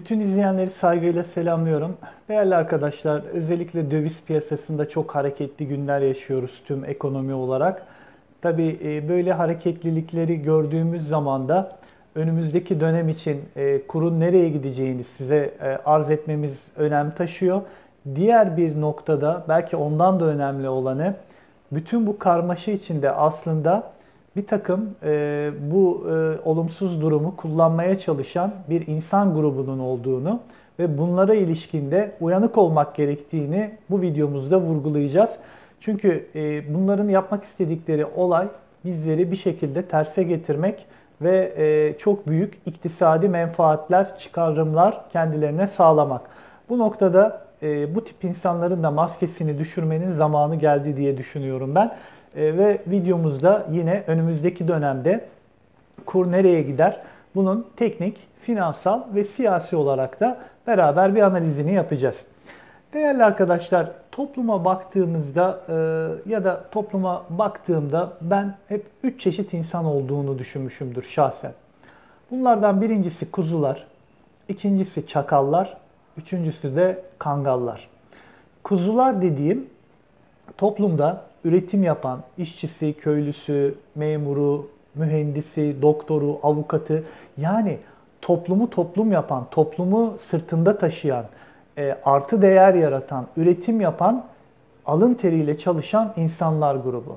Bütün izleyenleri saygıyla selamlıyorum. Değerli arkadaşlar, özellikle döviz piyasasında çok hareketli günler yaşıyoruz tüm ekonomi olarak. Tabii böyle hareketlilikleri gördüğümüz zaman da önümüzdeki dönem için kurun nereye gideceğini size arz etmemiz önem taşıyor. Diğer bir noktada belki ondan da önemli olanı bütün bu karmaşa içinde aslında bir takım olumsuz durumu kullanmaya çalışan bir insan grubunun olduğunu ve bunlara ilişkinde uyanık olmak gerektiğini bu videomuzda vurgulayacağız. Çünkü bunların yapmak istedikleri olay bizleri bir şekilde terse getirmek ve çok büyük iktisadi menfaatler, çıkarımlar kendilerine sağlamak. Bu noktada bu tip insanların da maskesini düşürmenin zamanı geldi diye düşünüyorum ben. Ve videomuzda yine önümüzdeki dönemde kur nereye gider? Bunun teknik, finansal ve siyasi olarak da beraber bir analizini yapacağız. Değerli arkadaşlar, topluma baktığımızda ya da topluma baktığımda ben hep 3 çeşit insan olduğunu düşünmüşümdür şahsen. Bunlardan birincisi kuzular, ikincisi çakallar, üçüncüsü de kangallar. Kuzular dediğim toplumda üretim yapan işçisi, köylüsü, memuru, mühendisi, doktoru, avukatı, yani toplumu toplum yapan, toplumu sırtında taşıyan, artı değer yaratan, üretim yapan, alın teriyle çalışan insanlar grubu.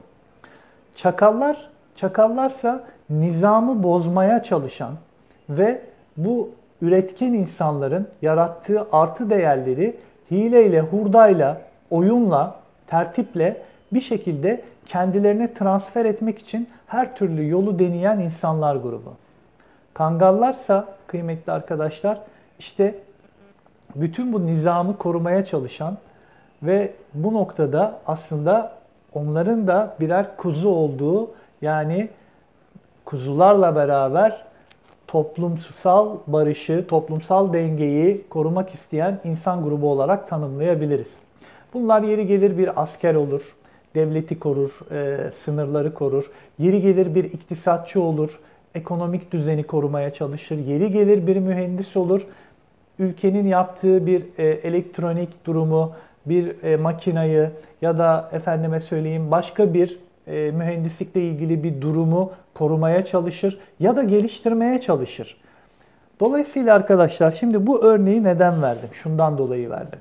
Çakallarsa nizamı bozmaya çalışan ve bu üretken insanların yarattığı artı değerleri hileyle, hurdayla, oyunla, tertiple bir şekilde kendilerine transfer etmek için her türlü yolu deneyen insanlar grubu. Kangallarsa kıymetli arkadaşlar işte bütün bu nizamı korumaya çalışan ve bu noktada aslında onların da birer kuzu olduğu, yani kuzularla beraber toplumsal barışı, toplumsal dengeyi korumak isteyen insan grubu olarak tanımlayabiliriz. Bunlar yeri gelir bir asker olur, devleti korur, sınırları korur. Yeri gelir bir iktisatçı olur, ekonomik düzeni korumaya çalışır. Yeri gelir bir mühendis olur, ülkenin yaptığı bir elektronik durumu, bir makinayı ya da efendime söyleyeyim başka bir mühendislikle ilgili bir durumu korumaya çalışır ya da geliştirmeye çalışır. Dolayısıyla arkadaşlar şimdi bu örneği neden verdim? Şundan dolayı verdim.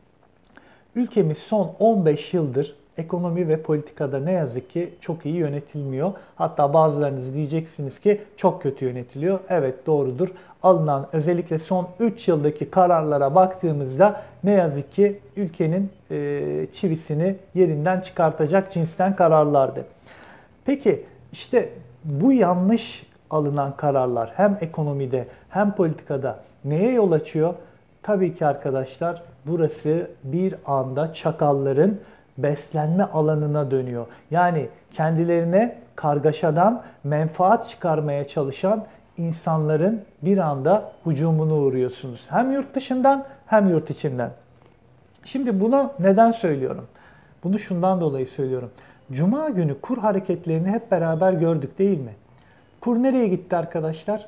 Ülkemiz son 15 yıldır ekonomi ve politikada ne yazık ki çok iyi yönetilmiyor. Hatta bazılarınız diyeceksiniz ki çok kötü yönetiliyor. Evet, doğrudur. Alınan özellikle son 3 yıldaki kararlara baktığımızda ne yazık ki ülkenin çivisini yerinden çıkartacak cinsten kararlardı. Peki işte bu yanlış alınan kararlar hem ekonomide hem politikada neye yol açıyor? Tabii ki arkadaşlar burası bir anda çakalların beslenme alanına dönüyor. Yani kendilerine kargaşadan menfaat çıkarmaya çalışan insanların bir anda hücumuna uğruyorsunuz. Hem yurt dışından hem yurt içinden. Şimdi bunu neden söylüyorum? Bunu şundan dolayı söylüyorum. Cuma günü kur hareketlerini hep beraber gördük değil mi? Kur nereye gitti arkadaşlar?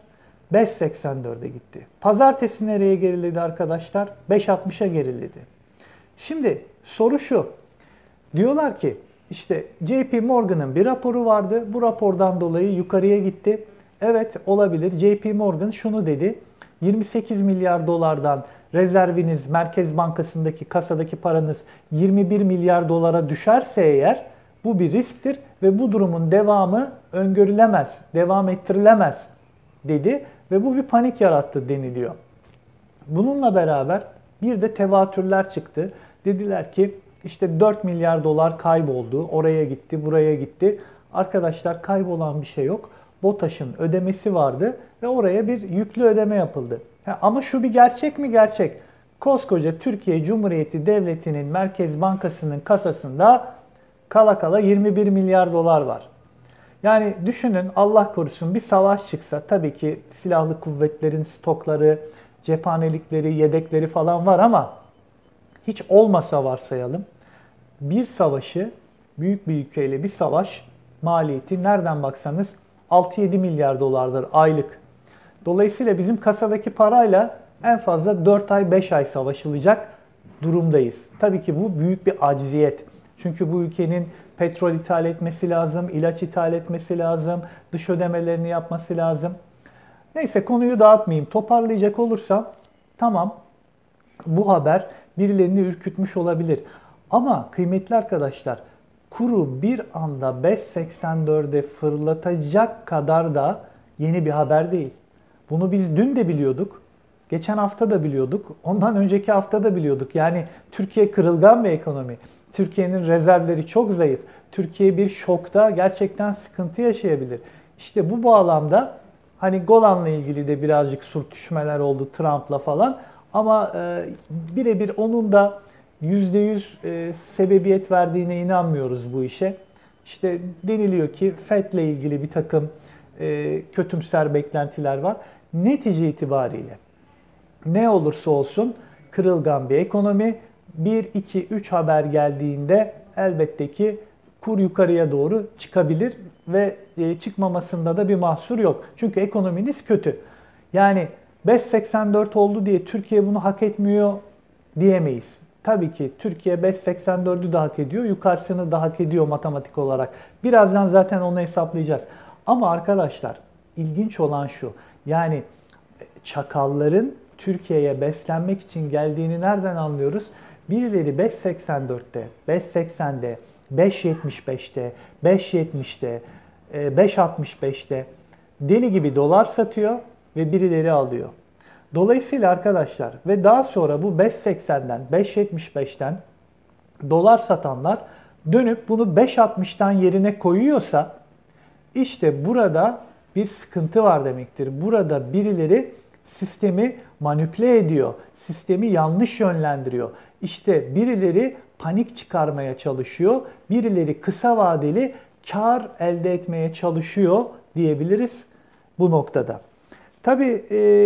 5.84'e gitti. Pazartesi nereye geriledi arkadaşlar? 5.60'a geriledi. Şimdi soru şu. Diyorlar ki işte JP Morgan'ın bir raporu vardı. Bu rapordan dolayı yukarıya gitti. Evet, olabilir. JP Morgan şunu dedi. 28 milyar dolardan rezerviniz, Merkez Bankası'ndaki kasadaki paranız 21 milyar dolara düşerse eğer bu bir risktir ve bu durumun devamı öngörülemez, devam ettirilemez dedi ve bu bir panik yarattı deniliyor. Bununla beraber bir de tevatürler çıktı. Dediler ki işte 4 milyar dolar kayboldu, oraya gitti, buraya gitti. Arkadaşlar kaybolan bir şey yok. BOTAŞ'ın ödemesi vardı ve oraya bir yüklü ödeme yapıldı. Ama şu bir gerçek mi? Gerçek. Koskoca Türkiye Cumhuriyeti Devleti'nin Merkez Bankası'nın kasasında kala kala 21 milyar dolar var. Yani düşünün, Allah korusun bir savaş çıksa tabii ki silahlı kuvvetlerin stokları, cephanelikleri, yedekleri falan var ama hiç olmasa varsayalım bir savaşı, büyük bir ülkeyle bir savaş maliyeti nereden baksanız 6-7 milyar dolardır aylık. Dolayısıyla bizim kasadaki parayla En fazla 4 ay 5 ay savaşılacak durumdayız. Tabii ki bu büyük bir acziyet. Çünkü bu ülkenin petrol ithal etmesi lazım, ilaç ithal etmesi lazım, dış ödemelerini yapması lazım. Neyse konuyu dağıtmayayım. Toparlayacak olursam tamam, bu haber birilerini ürkütmüş olabilir. Ama kıymetli arkadaşlar, kuru bir anda 5.84'e fırlatacak kadar da yeni bir haber değil. Bunu biz dün de biliyorduk. Geçen hafta da biliyorduk. Ondan önceki hafta da biliyorduk. Yani Türkiye kırılgan bir ekonomi. Türkiye'nin rezervleri çok zayıf. Türkiye bir şokta gerçekten sıkıntı yaşayabilir. İşte bu bağlamda hani Golan'la ilgili de birazcık sürtüşmeler oldu Trump'la falan. Ama birebir onun da %100 sebebiyet verdiğine inanmıyoruz bu işe. İşte deniliyor ki FED'le ilgili bir takım kötümser beklentiler var. Netice itibariyle ne olursa olsun kırılgan bir ekonomi. 1, 2, 3 haber geldiğinde elbette ki kur yukarıya doğru çıkabilir ve çıkmamasında da bir mahsur yok. Çünkü ekonominiz kötü. Yani 5.84 oldu diye Türkiye bunu hak etmiyor diyemeyiz. Tabii ki Türkiye 5.84'ü de hak ediyor, yukarısını da hak ediyor matematik olarak. Birazdan zaten onu hesaplayacağız. Ama arkadaşlar ilginç olan şu, yani çakalların Türkiye'ye beslenmek için geldiğini nereden anlıyoruz? Birileri 5.84'te, 5.80'de, 5.75'te, 5.70'te, 5.65'te deli gibi dolar satıyor ve birileri alıyor. Dolayısıyla arkadaşlar ve daha sonra bu 5.80'den, 5.75'ten dolar satanlar dönüp bunu 5.60'tan yerine koyuyorsa işte burada bir sıkıntı var demektir. Burada birileri sistemi manipüle ediyor, sistemi yanlış yönlendiriyor. İşte birileri panik çıkarmaya çalışıyor, birileri kısa vadeli kar elde etmeye çalışıyor diyebiliriz bu noktada. Tabii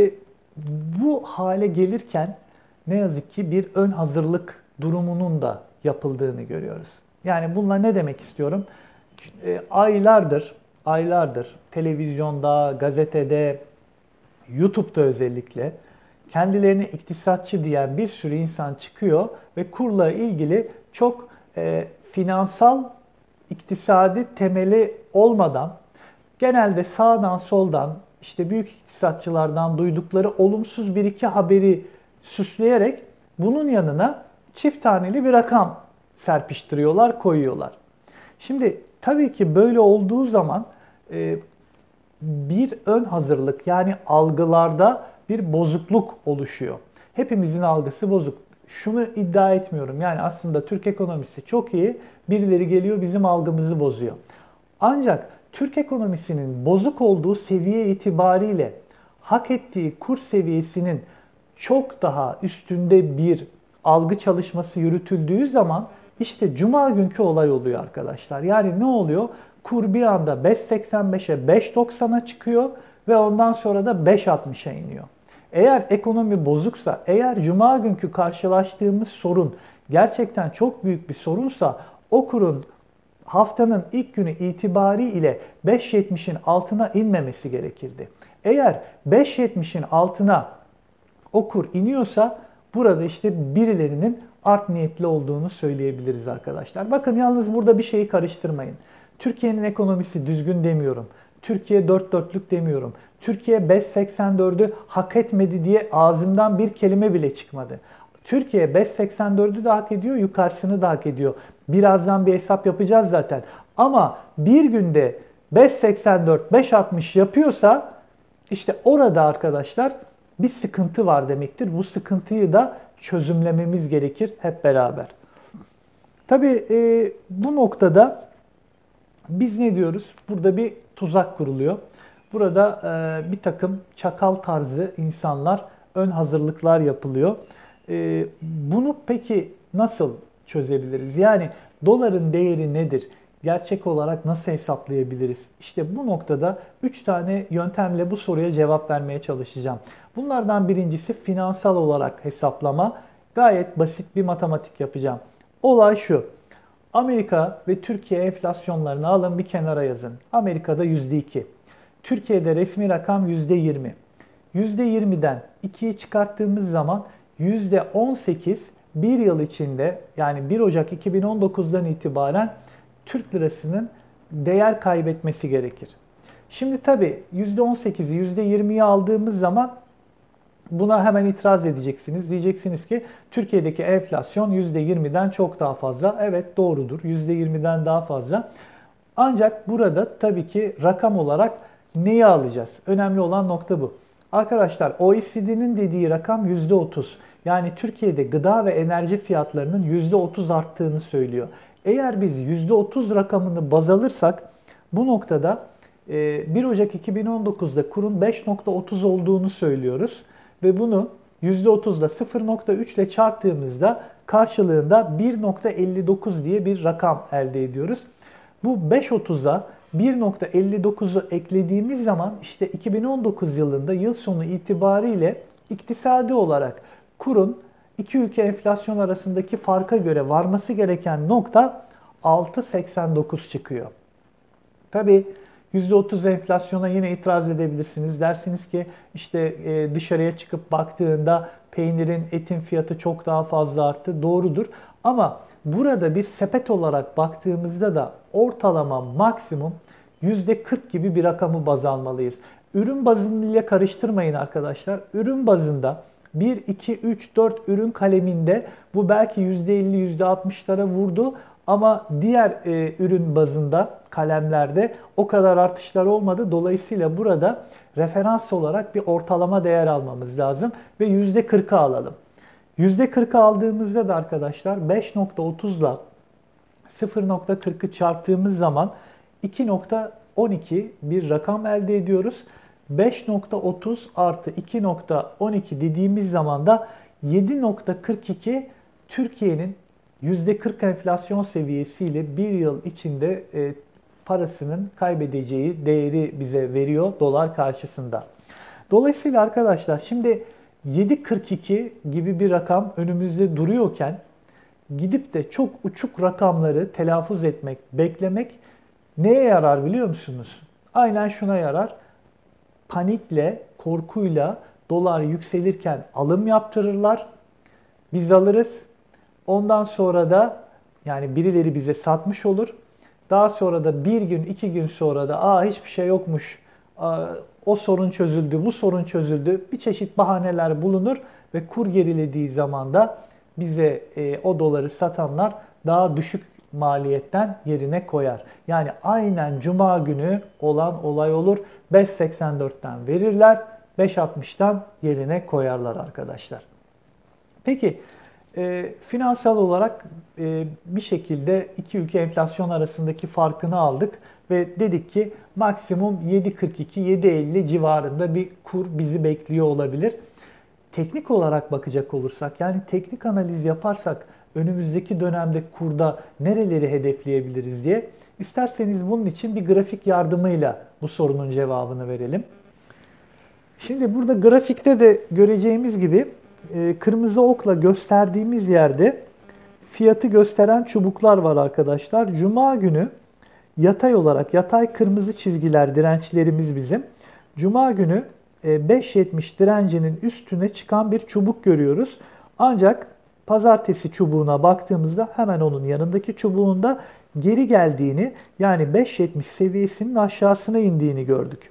bu hale gelirken ne yazık ki bir ön hazırlık durumunun da yapıldığını görüyoruz. Yani bununla ne demek istiyorum? Aylardır televizyonda, gazetede, YouTube'da özellikle kendilerini iktisatçı diyen bir sürü insan çıkıyor ve kurla ilgili çok finansal, iktisadi temeli olmadan genelde sağdan soldan işte büyük iktisatçılardan duydukları olumsuz bir iki haberi süsleyerek bunun yanına çift taneli bir rakam serpiştiriyorlar, koyuyorlar. Şimdi tabii ki böyle olduğu zaman bir ön hazırlık yani algılarda bir bozukluk oluşuyor. Hepimizin algısı bozuk. Şunu iddia etmiyorum. Yani aslında Türk ekonomisi çok iyi. Birileri geliyor bizim algımızı bozuyor. Ancak Türk ekonomisinin bozuk olduğu seviye itibariyle hak ettiği kur seviyesinin çok daha üstünde bir algı çalışması yürütüldüğü zaman işte cuma günkü olay oluyor arkadaşlar. Yani ne oluyor? Kur bir anda 5.85'e 5.90'a çıkıyor ve ondan sonra da 5.60'a iniyor. Eğer ekonomi bozuksa, eğer cuma günkü karşılaştığımız sorun gerçekten çok büyük bir sorunsa o kurun haftanın ilk günü itibariyle 5.70'in altına inmemesi gerekirdi. Eğer 5.70'in altına o kur iniyorsa burada işte birilerinin art niyetli olduğunu söyleyebiliriz arkadaşlar. Bakın yalnız burada bir şeyi karıştırmayın. Türkiye'nin ekonomisi düzgün demiyorum. Türkiye dört dörtlük demiyorum. Türkiye 5.84'ü hak etmedi diye ağzımdan bir kelime bile çıkmadı. Türkiye 5.84'ü de hak ediyor, yukarısını da hak ediyor. Birazdan bir hesap yapacağız zaten. Ama bir günde 5.84, 5.60 yapıyorsa işte orada arkadaşlar bir sıkıntı var demektir. Bu sıkıntıyı da çözümlememiz gerekir hep beraber. Tabii bu noktada biz ne diyoruz? Burada bir tuzak kuruluyor. Burada bir takım çakal tarzı insanlar, ön hazırlıklar yapılıyor. Bunu peki nasıl çözebiliriz? Yani doların değeri nedir? Gerçek olarak nasıl hesaplayabiliriz? İşte bu noktada 3 tane yöntemle bu soruya cevap vermeye çalışacağım. Bunlardan birincisi finansal olarak hesaplama. Gayet basit bir matematik yapacağım. Olay şu. Amerika ve Türkiye enflasyonlarını alın bir kenara yazın. Amerika'da %2. Türkiye'de resmi rakam %20. %20'den 2'yi çıkarttığımız zaman %18 bir yıl içinde, yani 1 Ocak 2019'dan itibaren Türk lirasının değer kaybetmesi gerekir. Şimdi tabii %18'i %20'yi aldığımız zaman buna hemen itiraz edeceksiniz. Diyeceksiniz ki Türkiye'deki enflasyon %20'den çok daha fazla. Evet, doğrudur. %20'den daha fazla. Ancak burada tabii ki rakam olarak neyi alacağız? Önemli olan nokta bu. Arkadaşlar, OECD'nin dediği rakam %30. Yani Türkiye'de gıda ve enerji fiyatlarının %30 arttığını söylüyor. Eğer biz %30 rakamını baz alırsak bu noktada 1 Ocak 2019'da kurun 5.30 olduğunu söylüyoruz. Ve bunu %30 ile 0.3 ile çarptığımızda karşılığında 1.59 diye bir rakam elde ediyoruz. Bu 5.30'a 1.59'u eklediğimiz zaman işte 2019 yılında yıl sonu itibariyle iktisadi olarak kurun iki ülke enflasyon arasındaki farka göre varması gereken nokta 6.89 çıkıyor. Tabii %30 enflasyona yine itiraz edebilirsiniz. Dersiniz ki işte dışarıya çıkıp baktığında peynirin, etin fiyatı çok daha fazla arttı. Doğrudur. Ama burada bir sepet olarak baktığımızda da ortalama maksimum %40 gibi bir rakamı baz almalıyız. Ürün bazıyla karıştırmayın arkadaşlar. Ürün bazında 1, 2, 3, 4 ürün kaleminde bu belki %50, %60'lara vurdu. Ama diğer ürün bazında kalemlerde o kadar artışlar olmadı. Dolayısıyla burada referans olarak bir ortalama değer almamız lazım ve %40'ı alalım. %40'ı aldığımızda da arkadaşlar 5.30 ile 0.40'ı çarptığımız zaman 2.12 bir rakam elde ediyoruz. 5.30 artı 2.12 dediğimiz zaman da 7.42 Türkiye'nin %40 enflasyon seviyesiyle bir yıl içinde parasının kaybedeceği değeri bize veriyor dolar karşısında. Dolayısıyla arkadaşlar şimdi 7.42 gibi bir rakam önümüzde duruyorken gidip de çok uçuk rakamları telaffuz etmek, beklemek neye yarar biliyor musunuz? Aynen şuna yarar. Panikle, korkuyla dolar yükselirken alım yaptırırlar. Biz alırız. Ondan sonra da yani birileri bize satmış olur. Daha sonra da bir gün, iki gün sonra da hiçbir şey yokmuş, o sorun çözüldü, bu sorun çözüldü. Bir çeşit bahaneler bulunur ve kur gerilediği zaman da bize o doları satanlar daha düşük maliyetten yerine koyar. Yani aynen Cuma günü olan olay olur. 5.84'ten verirler, 5.60'tan yerine koyarlar arkadaşlar. Peki, finansal olarak bir şekilde iki ülke enflasyon arasındaki farkını aldık ve dedik ki maksimum 7.42-7.50 civarında bir kur bizi bekliyor olabilir. Teknik olarak bakacak olursak, yani teknik analiz yaparsak önümüzdeki dönemde kurda nereleri hedefleyebiliriz diye, isterseniz bunun için bir grafik yardımıyla bu sorunun cevabını verelim. Şimdi burada grafikte de göreceğimiz gibi kırmızı okla gösterdiğimiz yerde fiyatı gösteren çubuklar var arkadaşlar. Cuma günü yatay olarak, yatay kırmızı çizgiler dirençlerimiz bizim. Cuma günü 5.70 direncinin üstüne çıkan bir çubuk görüyoruz. Ancak pazartesi çubuğuna baktığımızda hemen onun yanındaki çubuğunda geri geldiğini, yani 5.70 seviyesinin aşağısına indiğini gördük.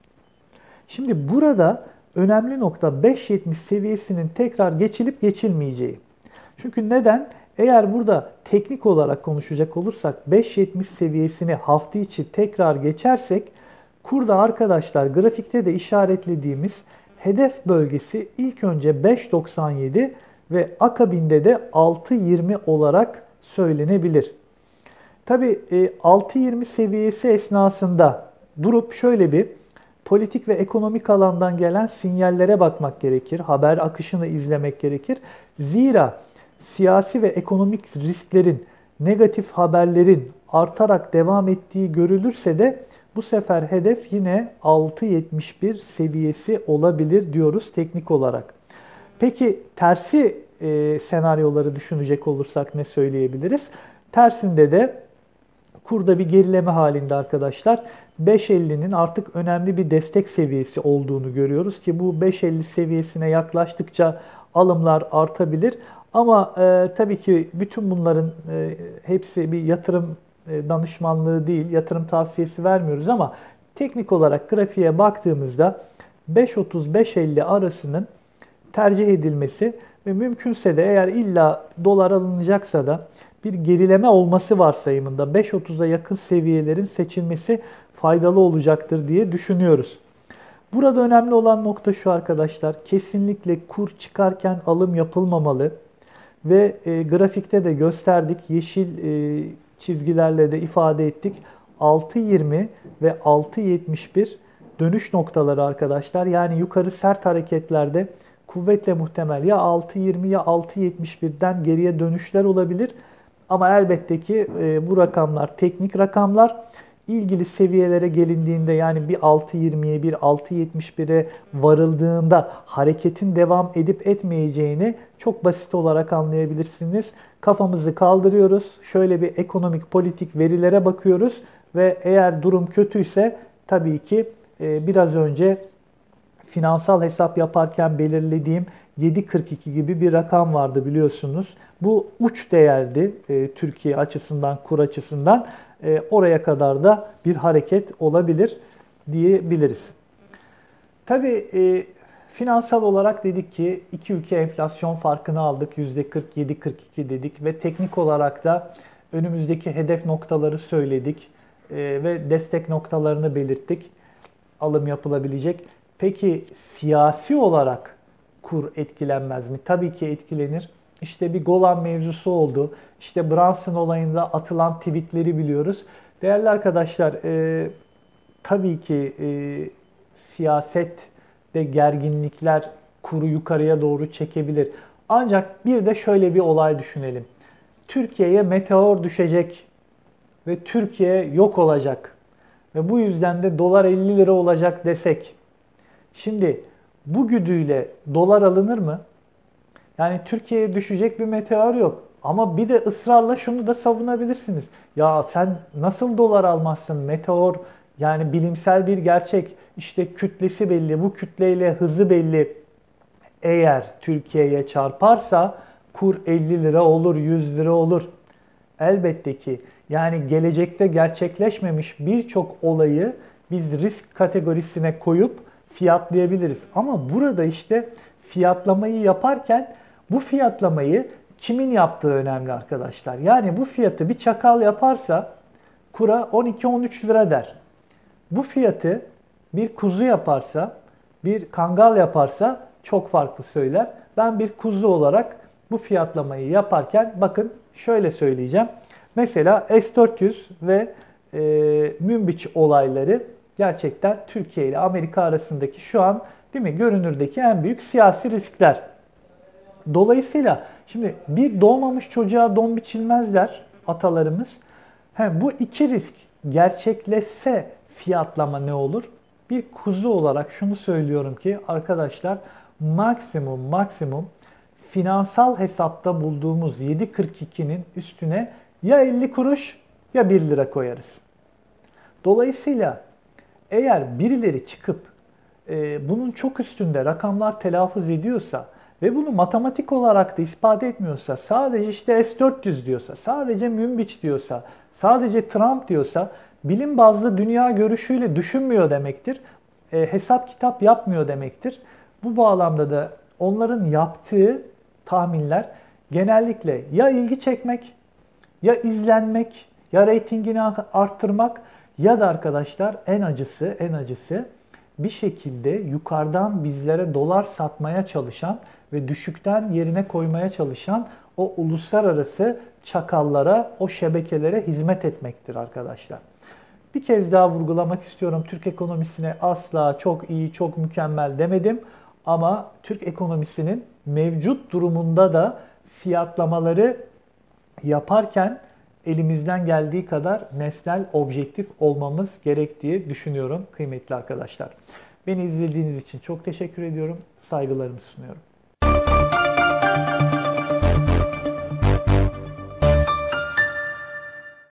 Şimdi burada önemli nokta 5.70 seviyesinin tekrar geçilip geçilmeyeceği. Çünkü neden? Eğer burada teknik olarak konuşacak olursak 5.70 seviyesini hafta içi tekrar geçersek kurda arkadaşlar grafikte de işaretlediğimiz hedef bölgesi ilk önce 5.97 ve akabinde de 6.20 olarak söylenebilir. Tabi 6.20 seviyesi esnasında durup şöyle bir politik ve ekonomik alandan gelen sinyallere bakmak gerekir. Haber akışını izlemek gerekir. Zira siyasi ve ekonomik risklerin, negatif haberlerin artarak devam ettiği görülürse de bu sefer hedef yine 6.71 seviyesi olabilir diyoruz teknik olarak. Peki tersi senaryoları düşünecek olursak ne söyleyebiliriz? Tersinde de kurda bir gerileme halinde arkadaşlar 5.50'nin artık önemli bir destek seviyesi olduğunu görüyoruz ki bu 5.50 seviyesine yaklaştıkça alımlar artabilir. Ama tabii ki bütün bunların hepsi bir yatırım danışmanlığı değil, yatırım tavsiyesi vermiyoruz ama teknik olarak grafiğe baktığımızda 5.30-5.50 arasının tercih edilmesi ve mümkünse de eğer illa dolar alınacaksa da bir gerileme olması varsayımında 5.30'a yakın seviyelerin seçilmesi faydalı olacaktır diye düşünüyoruz. Burada önemli olan nokta şu arkadaşlar, kesinlikle kur çıkarken alım yapılmamalı ve grafikte de gösterdik, yeşil çizgilerle de ifade ettik. 6.20 ve 6.71 dönüş noktaları arkadaşlar. Yani yukarı sert hareketlerde kuvvetle muhtemel ya 6.20 ya 6.71'den geriye dönüşler olabilir. Ama elbette ki bu rakamlar teknik rakamlar. İlgili seviyelere gelindiğinde yani bir 6.20'ye bir 6.71'e varıldığında hareketin devam edip etmeyeceğini çok basit olarak anlayabilirsiniz. Kafamızı kaldırıyoruz. Şöyle bir ekonomik politik verilere bakıyoruz ve eğer durum kötüyse tabii ki biraz önce finansal hesap yaparken belirlediğim 7.42 gibi bir rakam vardı biliyorsunuz. Bu uç değerdi Türkiye açısından, kur açısından. Oraya kadar da bir hareket olabilir diyebiliriz. Tabii finansal olarak dedik ki iki ülke enflasyon farkını aldık. %47-42 dedik ve teknik olarak da önümüzdeki hedef noktaları söyledik ve destek noktalarını belirttik. Alım yapılabilecek. Peki siyasi olarak kur etkilenmez mi? Tabii ki etkilenir. İşte bir Golan mevzusu oldu. İşte Brunson olayında atılan tweetleri biliyoruz. Değerli arkadaşlar, tabii ki siyasette gerginlikler kuru yukarıya doğru çekebilir. Ancak bir de şöyle bir olay düşünelim. Türkiye'ye meteor düşecek ve Türkiye yok olacak ve bu yüzden de dolar 50 lira olacak desek. Şimdi bu güdüyle dolar alınır mı? Yani Türkiye'ye düşecek bir meteor yok. Ama bir de ısrarla şunu da savunabilirsiniz. Ya sen nasıl dolar almazsın? Meteor yani bilimsel bir gerçek. İşte kütlesi belli, bu kütleyle hızı belli. Eğer Türkiye'ye çarparsa kur 50 lira olur, 100 lira olur. Elbette ki yani gelecekte gerçekleşmemiş birçok olayı biz risk kategorisine koyup fiyatlayabiliriz. Ama burada işte fiyatlamayı yaparken bu fiyatlamayı kimin yaptığı önemli arkadaşlar. Yani bu fiyatı bir çakal yaparsa kura 12-13 lira der. Bu fiyatı bir kuzu yaparsa, bir kangal yaparsa çok farklı söyler. Ben bir kuzu olarak bu fiyatlamayı yaparken bakın şöyle söyleyeceğim. Mesela S-400 ve Münbiç olayları gerçekten Türkiye ile Amerika arasındaki şu an değil mi görünürdeki en büyük siyasi riskler. Dolayısıyla şimdi bir doğmamış çocuğa don biçilmezler atalarımız. Bu iki risk gerçekleşse fiyatlama ne olur? Bir kuzu olarak şunu söylüyorum ki arkadaşlar maksimum finansal hesapta bulduğumuz 7.42'nin üstüne ya 50 kuruş ya 1 lira koyarız. Dolayısıyla eğer birileri çıkıp bunun çok üstünde rakamlar telaffuz ediyorsa ve bunu matematik olarak da ispat etmiyorsa, sadece işte S-400 diyorsa, sadece Münbiç diyorsa, sadece Trump diyorsa, bilim bazlı dünya görüşüyle düşünmüyor demektir. Hesap kitap yapmıyor demektir. Bu bağlamda da onların yaptığı tahminler genellikle ya ilgi çekmek, ya izlenmek, ya reytingini arttırmak ya da arkadaşlar en acısı bir şekilde yukarıdan bizlere dolar satmaya çalışan ve düşükten yerine koymaya çalışan o uluslararası çakallara, o şebekelere hizmet etmektir arkadaşlar. Bir kez daha vurgulamak istiyorum. Türk ekonomisine asla çok iyi, çok mükemmel demedim. Ama Türk ekonomisinin mevcut durumunda da fiyatlamaları yaparken elimizden geldiği kadar nesnel, objektif olmamız gerektiği düşünüyorum kıymetli arkadaşlar. Beni izlediğiniz için çok teşekkür ediyorum. Saygılarımı sunuyorum.